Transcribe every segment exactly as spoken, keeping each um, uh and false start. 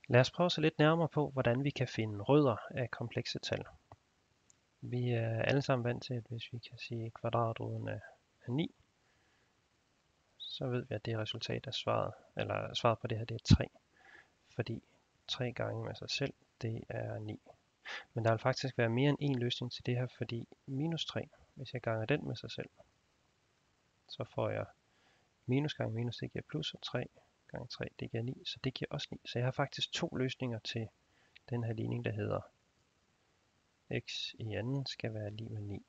Lad os prøve at se lidt nærmere på, hvordan vi kan finde rødder af komplekse tal. Vi er alle sammen vant til, at hvis vi kan sige kvadratroden af, af ni, så ved vi, at det er resultat af svaret, eller svaret på det her, det er tre. Fordi tre gange med sig selv, det er ni. Men der vil faktisk være mere end en løsning til det her, fordi minus tre, hvis jeg ganger den med sig selv, så får jeg minus gange minus, det giver plus, og tre gange tre, det giver ni, så det giver også ni. Så jeg har faktisk to løsninger til den her ligning, der hedder x i anden skal være lig med ni.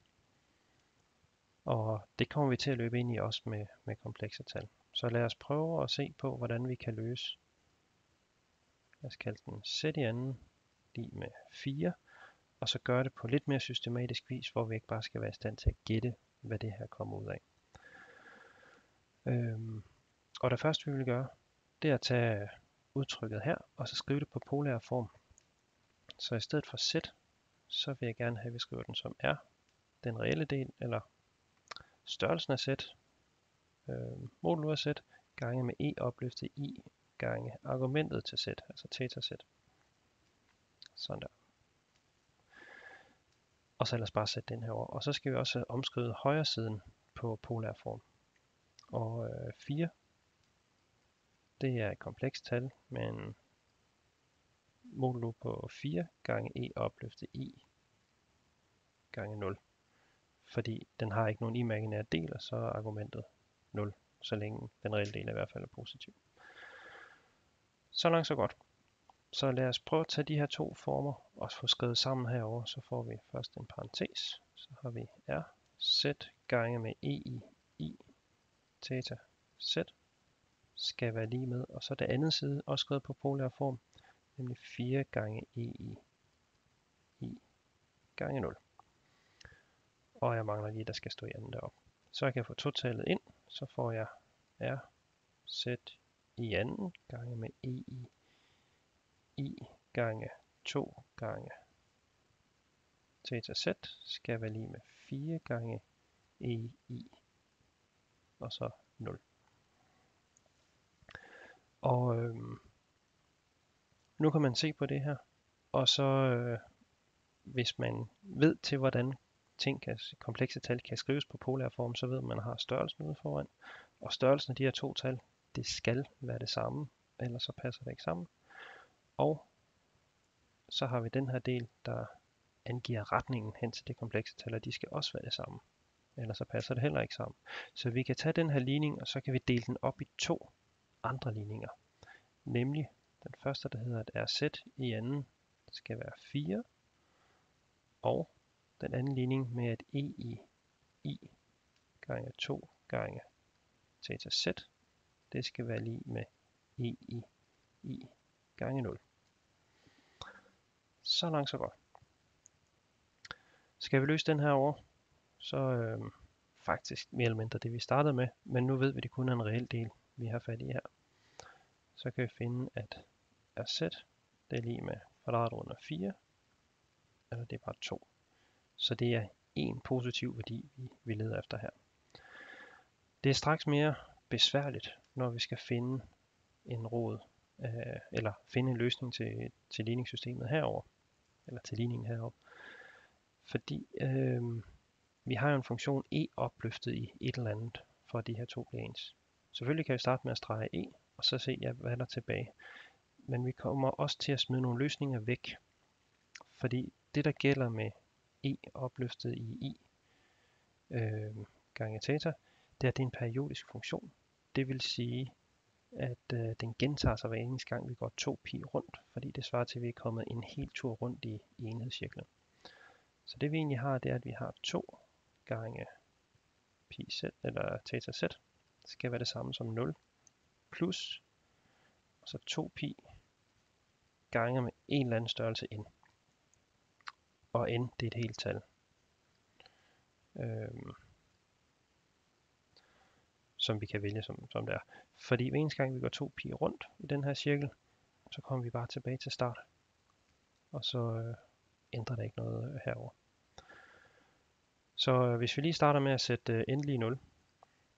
Og det kommer vi til at løbe ind i også med, med komplekse tal. Så lad os prøve at se på, hvordan vi kan løse, lad os kalde den z i anden lig med fire, og så gøre det på lidt mere systematisk vis, hvor vi ikke bare skal være i stand til at gætte, hvad det her kommer ud af. Øhm, og det første vi vil gøre, det er at tage udtrykket her, og så skrive det på polær form. Så i stedet for z, så vil jeg gerne have, at vi skriver den som r, den reelle del, eller størrelsen af z, øh, modulo af z, gange med e opløftet i, gange argumentet til z, altså theta z. Sådan der. Og så lad os bare sætte den her over. Og så skal vi også omskrive højre siden på polær form. Og øh, fire, det er et komplekst tal med en modulo på fire gange e opløftet i gange nul. Fordi den har ikke nogen imaginære del, og så er argumentet nul, så længe den reelle del i hvert fald er positiv. Så langt så godt. Så lad os prøve at tage de her to former og få skrevet sammen herover. Så får vi først en parentes, så har vi r z gange med e i i theta z skal være lige med, og så det andet side også skrevet på polær form, nemlig fire gange e i i gange nul. Og jeg mangler lige, der skal stå i anden deroppe. Så jeg kan få totallet ind, så får jeg r z i anden gange med e i i gange to gange theta z skal være lige med fire gange e i og så nul. Og øhm, nu kan man se på det her, og så øh, hvis man ved til hvordan ting kan, komplekse tal kan skrives på polær form, så ved man, at man har størrelsen ude foran, og størrelsen af de her to tal, det skal være det samme, ellers så passer det ikke sammen. Og så har vi den her del, der angiver retningen hen til det komplekse tal, og de skal også være det samme. Ellers så passer det heller ikke sammen. Så vi kan tage den her ligning, og så kan vi dele den op i to andre ligninger. Nemlig den første, der hedder, at rz i anden skal være fire, og den anden ligning med, at e i i gange to gange theta z, det skal være lige med e i i gange nul. Så langt så godt. Skal vi løse den her over, så øh, faktisk mere eller mindre det vi startede med, men nu ved vi, at det kun er en reel del, vi har fat i her. Så kan vi finde, at rz, det er lige med kvadratroden af fire, eller det er bare to. Så det er en positiv værdi, vi, vi leder efter her. Det er straks mere besværligt, når vi skal finde en rod, øh, eller finde en løsning til, til ligningssystemet herover, eller til ligningen herover. Fordi øh, vi har jo en funktion e opløftet i et eller andet, for at de her to bliver ens. Selvfølgelig kan vi starte med at strege e, og så se, ja, hvad der er tilbage. Men vi kommer også til at smide nogle løsninger væk. Fordi det, der gælder med e opløftet i i øh, gange theta, det er, at det er en periodisk funktion. Det vil sige, at øh, den gentager sig hver eneste gang, vi går to pi rundt, fordi det svarer til, at vi er kommet en hel tur rundt i, i enhedscirklen. Så det vi egentlig har, det er, at vi har to gange pi z, eller theta z, skal være det samme som nul, plus, og så to pi gange med en eller anden størrelse n. Og n, det er et helt tal. Øhm, som vi kan vælge, som, som det er. Fordi hver eneste gang vi går to pi rundt i den her cirkel, så kommer vi bare tilbage til start. Og så øh, ændrer det ikke noget herover. Så øh, hvis vi lige starter med at sætte øh, endelig nul,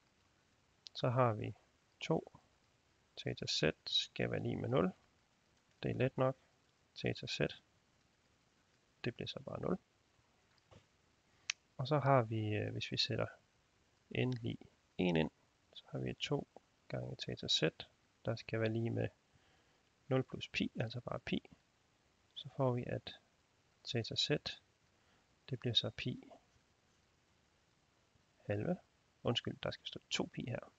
så har vi to theta z skal være lige med nul, Det er let nok. Theta z, det bliver så bare nul. Og så har vi, øh, hvis vi sætter endelig en ind, så har vi to gange theta z, der skal være lige med nul plus pi, altså bare pi. Så får vi, at theta z, det bliver så pi halve. Undskyld, der skal stå to pi her.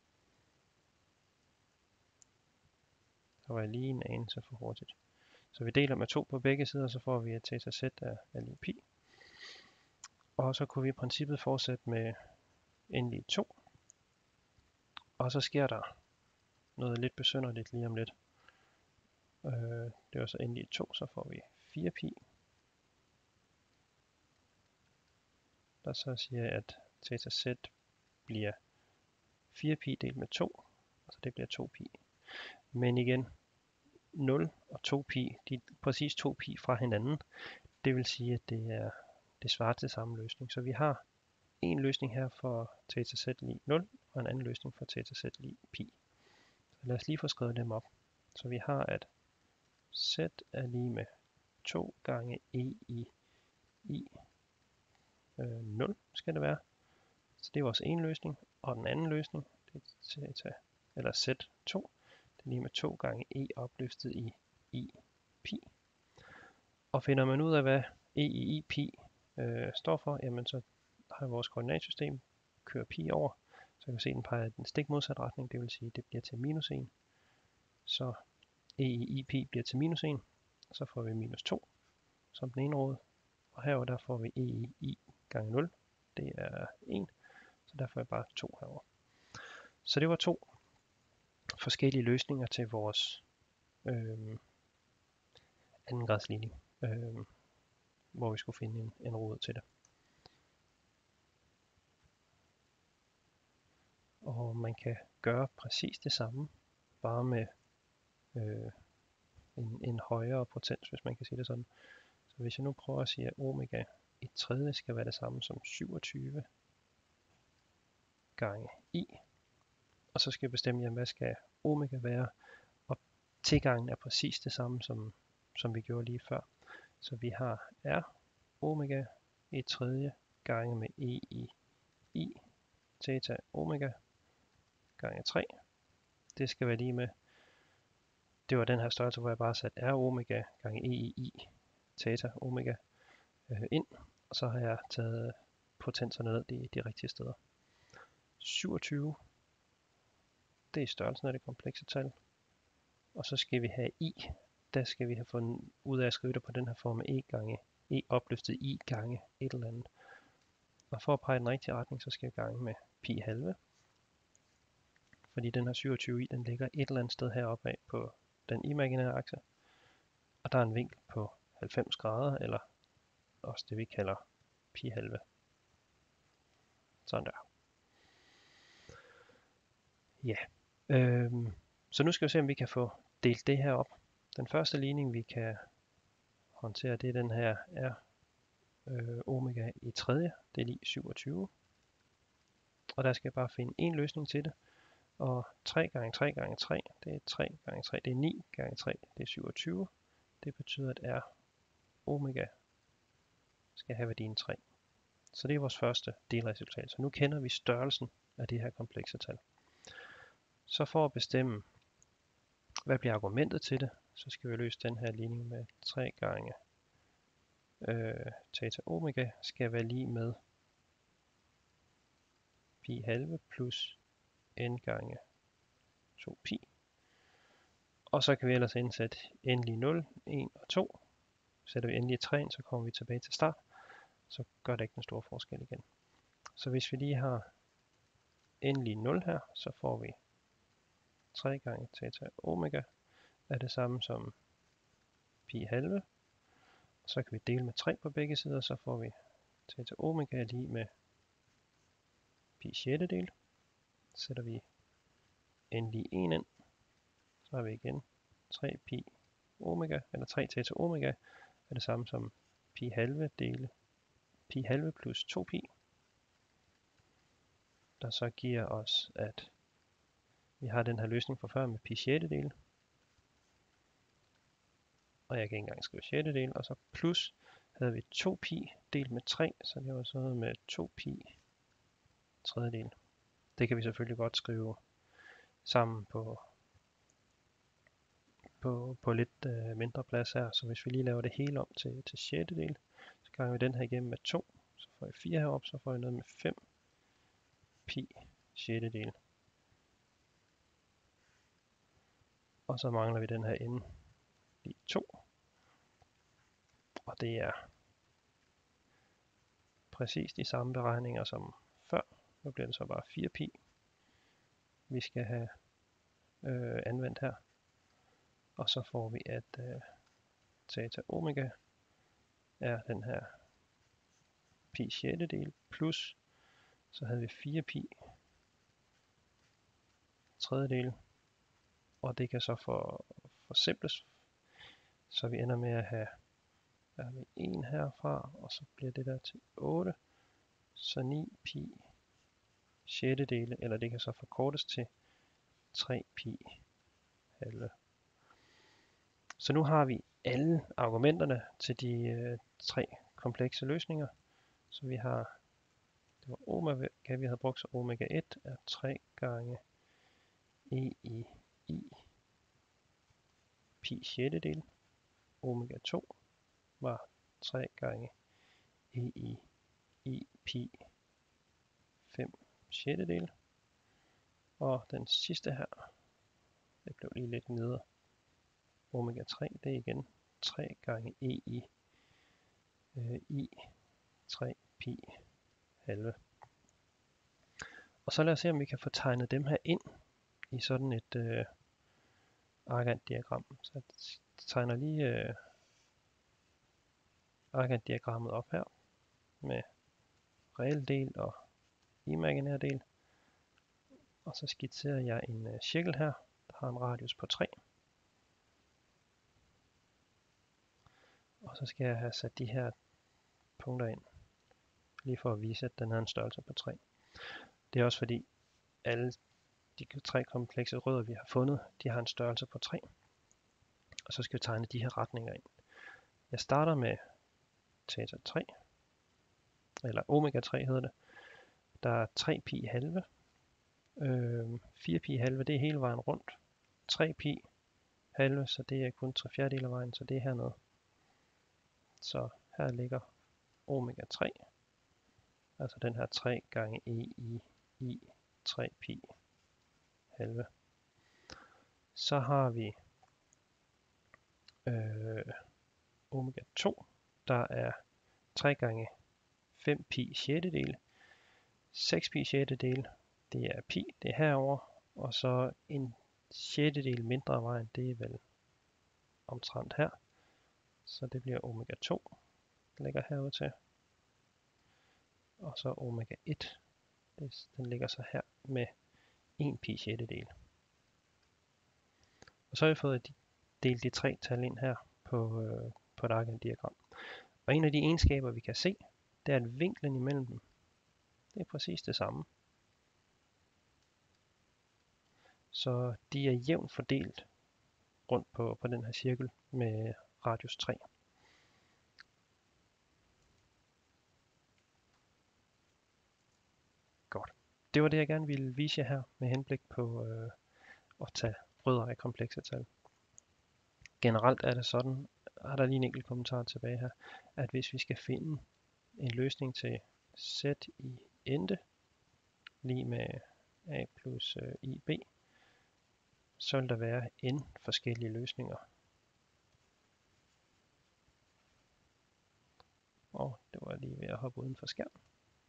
Der var jeg lige en anelse for hurtigt. Så vi deler med to på begge sider, så får vi, at theta z er, er lige pi. Og så kunne vi i princippet fortsætte med endelig to. Og så sker der noget lidt besynderligt lige om lidt. Øh, det var så endelig to, så får vi fire pi. Der så siger, at theta z bliver fire pi delt med to, altså det bliver to pi. Men igen, nul og to pi, de er præcis to pi fra hinanden. Det vil sige, at det er det svarer til samme løsning. Så vi har en løsning her for theta z lig nul, og en anden løsning for theta z lig pi. Så lad os lige få skrevet dem op. Så vi har, at z er lige med to gange e i i øh, nul skal det være. Så det er vores ene løsning. Og den anden løsning, det er theta, eller z to, det er lige med to gange e opløftet i i pi. Og finder man ud af, hvad e i i pi øh, står for, jamen så har vores koordinatsystem kører pi over, så kan vi se, at den peger i den stik modsatte retning, det vil sige, at det bliver til minus en. Så e i i pi bliver til minus en, så får vi minus to som den ene rod, og herover der får vi e i i gange nul, det er en, så derfor er bare to herover. Så det var to forskellige løsninger til vores øh, anden grads ligning, øh, hvor vi skulle finde en, en rod til det. Og man kan gøre præcis det samme, bare med øh, en, en højere potens, hvis man kan sige det sådan. Så hvis jeg nu prøver at sige, at omega i tredje skal være det samme som syvogtyve gange i, og så skal jeg bestemme, jamen, hvad skal omega være, og tilgangen er præcis det samme, som, som vi gjorde lige før. Så vi har r omega i tredje gange med e i i theta omega gange tre. Det skal være lige med, det var den her størrelse, hvor jeg bare satte r omega gange e i i theta omega øh, ind, og så har jeg taget potenserne ned de, de rigtige steder. syvogtyve, det er størrelsen af det komplekse tal, og så skal vi have i, der skal vi have fundet ud af at skrive det på den her form af e gange, e opløftet i gange et eller andet. Og for at pege i den rigtige retning, så skal vi gange med pi halve, fordi den her syvogtyve i, den ligger et eller andet sted heroppe af på den imaginære akse, og der er en vinkel på halvfems grader, eller også det vi kalder pi halve. Sådan der. Ja, øhm, så nu skal vi se, om vi kan få delt det her op. Den første ligning, vi kan håndtere, det er den her r øh, omega i tredje, det er lig syvogtyve. Og der skal jeg bare finde en løsning til det. Og tre gange tre gange tre, det er tre gange tre, det er ni gange tre, det er syvogtyve. Det betyder, at r omega skal have værdien tre. Så det er vores første delresultat. Så nu kender vi størrelsen af det her komplekse tal. Så for at bestemme, hvad bliver argumentet til det, så skal vi løse den her ligning med tre gange øh, theta omega skal være lige med pi halve plus n gange to pi. Og så kan vi ellers indsætte endelig nul, en og to. Sætter vi endelig tre ind, så kommer vi tilbage til start. Så gør det ikke den store forskel igen. Så hvis vi lige har endelig nul her, så får vi tre gange theta omega er det samme som pi halve. Så kan vi dele med tre på begge sider, så får vi theta omega lige med pi sjettedel. Sætter vi endelig en ind, så har vi igen tre pi omega, eller tre theta omega er det samme som pi halve dele pi halve plus to pi, der så giver os, at vi har den her løsning fra før med pi sjettedel. og jeg kan ikke engang skrive sjettedel, og så plus havde vi to pi delt med tre, så det var så noget med to pi tredjedel. Det kan vi selvfølgelig godt skrive sammen på, på, på lidt øh, mindre plads her, så hvis vi lige laver det hele om til, til sjettedel, så ganger vi den her igennem med to, så får jeg fire heroppe, så får jeg noget med fem pi sjettedel. Og så mangler vi den her ende i to, og det er præcis de samme beregninger som før. Nu bliver det så bare fire pi, vi skal have øh, anvendt her. Og så får vi, at øh, theta omega er den her pi sjettedel plus, så havde vi fire pi tredjedel, og det kan så for, forsimples, så vi ender med at have, der har vi en herfra, og så bliver det der til otte, så ni pi sjettedele, eller det kan så forkortes til tre pi halve. Så nu har vi alle argumenterne til de øh, tre komplekse løsninger. Så vi har, det var omega, vi havde brugt, så omega et er tre gange e i i pi sjettedel. Omega to var tre gange e i i pi fem sjettedel. Og den sidste her, det blev lige lidt nede. Omega tre, det er igen tre gange e i øh, i tre pi halve. Og så lad os se, om vi kan få tegnet dem her ind i sådan et øh, argand-diagram. Så jeg tegner lige øh, argand-diagrammet op her med reel del og imaginær del. Og så skitserer jeg en øh, cirkel her, der har en radius på tre. Og så skal jeg have sat de her punkter ind, lige for at vise, at den har en størrelse på tre. Det er også fordi, alle de tre komplekse rødder, vi har fundet, de har en størrelse på tre. Og så skal vi tegne de her retninger ind. Jeg starter med theta tre, eller omega tre hedder det. Der er tre pi halve. Øh, fire pi halve, det er hele vejen rundt. tre pi halve, så det er kun tre fjerdedel af vejen, så det er hernede. Så her ligger omega tre, altså den her tre gange e i i tre pi halve. Så har vi øh, omega to, der er tre gange fem pi sjettedel. seks pi sjettedel, det er pi, det er herover, og så en sjettedel mindre af vejen, det er vel omtrent her. Så det bliver omega to, der ligger herude til. Og så omega et, det, den ligger så her med en pi sjettedel. Og så har vi fået delt de tre tal ind her på, øh, på et argand-diagram. Og en af de egenskaber, vi kan se, det er, at vinklen imellem dem, det er præcis det samme. Så de er jævnt fordelt rundt på, på den her cirkel med radius tre. Godt. Det var det, jeg gerne ville vise jer her med henblik på øh, at tage rødder af komplekse tal. Generelt er det sådan, er der lige en enkelt kommentar tilbage her, at hvis vi skal finde en løsning til z i ende, lige med a plus øh, ib, så vil der være n forskellige løsninger. Og det var lige ved at hoppe uden for skærmen.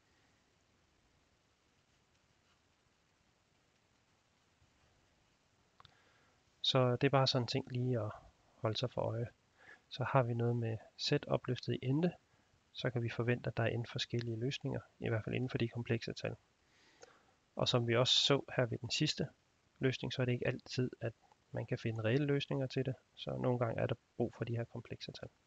Så det er bare sådan en ting lige at holde sig for øje. Så har vi noget med z opløftet i ende, så kan vi forvente, at der er n forskellige løsninger, i hvert fald inden for de komplekse tal. Og som vi også så her ved den sidste løsning, så er det ikke altid, at man kan finde reelle løsninger til det. Så nogle gange er der brug for de her komplekse tal.